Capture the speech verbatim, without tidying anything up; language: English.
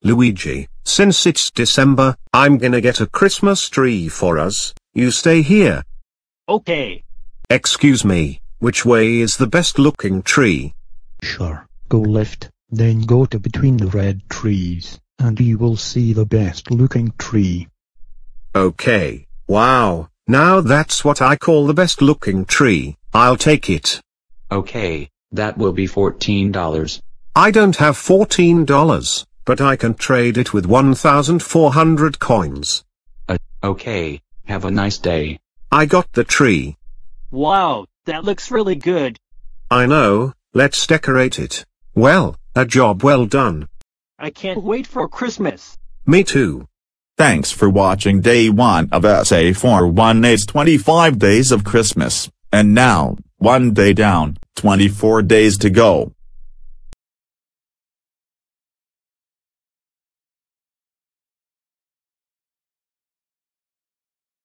Luigi, since it's December, I'm gonna get a Christmas tree for us. You stay here. Okay. Excuse me, which way is the best looking tree? Sure, go left, then go to between the red trees, and you will see the best looking tree. Okay, wow, now that's what I call the best looking tree. I'll take it. Okay, that will be fourteen dollars. I don't have fourteen dollars, but I can trade it with one thousand four hundred coins. Uh, okay, have a nice day. I got the tree. Wow, that looks really good. I know, let's decorate it. Well, a job well done. I can't wait for Christmas. Me too. Thanks for watching day one of S A four eighteen's twenty-five Days of Christmas, and now, one day down, twenty-four days to go.